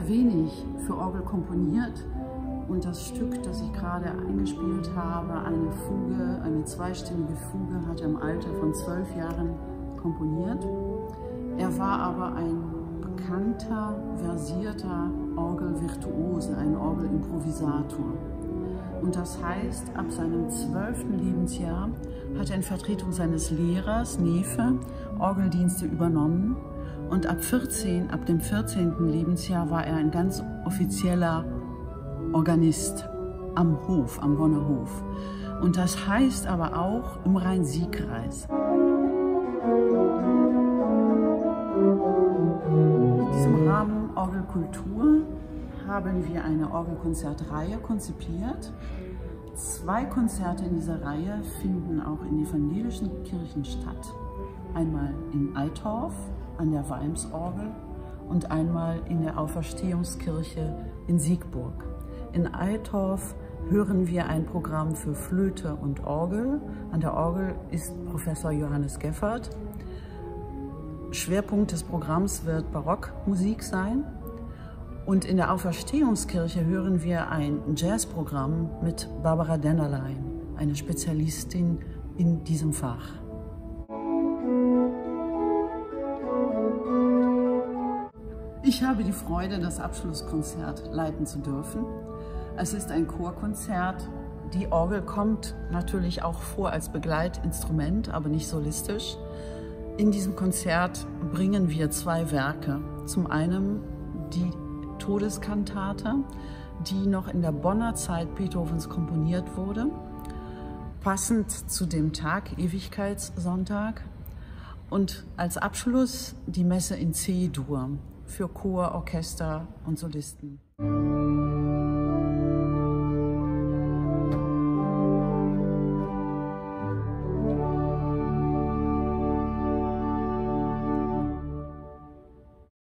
sehr wenig für Orgel komponiert. Und das Stück, das ich gerade eingespielt habe, eine Fuge, eine zweistimmige Fuge, hat er im Alter von 12 Jahren komponiert. Er war aber ein bekannter, versierter Orgelvirtuose, ein Orgelimprovisator. Und das heißt, ab seinem 12. Lebensjahr hat er in Vertretung seines Lehrers, Neefe, Orgeldienste übernommen. Und ab dem 14. Lebensjahr war er ein ganz offizieller Organist am Hof, am Bonner Hof. Und das heißt aber auch im Rhein-Sieg-Kreis. In diesem Rahmen Orgelkultur haben wir eine Orgelkonzertreihe konzipiert. 2 Konzerte in dieser Reihe finden auch in evangelischen Kirchen statt. Einmal in Eitorf an der Walmsorgel und einmal in der Auferstehungskirche in Siegburg. In Eitorf hören wir ein Programm für Flöte und Orgel. An der Orgel ist Professor Johannes Geffert. Schwerpunkt des Programms wird Barockmusik sein. Und in der Auferstehungskirche hören wir ein Jazzprogramm mit Barbara Dennerlein, eine Spezialistin in diesem Fach. Ich habe die Freude, das Abschlusskonzert leiten zu dürfen. Es ist ein Chorkonzert. Die Orgel kommt natürlich auch vor als Begleitinstrument, aber nicht solistisch. In diesem Konzert bringen wir 2 Werke. Zum einen die Todeskantate, die noch in der Bonner Zeit Beethovens komponiert wurde, passend zu dem Tag, Ewigkeitssonntag. Und als Abschluss die Messe in C-Dur für Chor, Orchester und Solisten.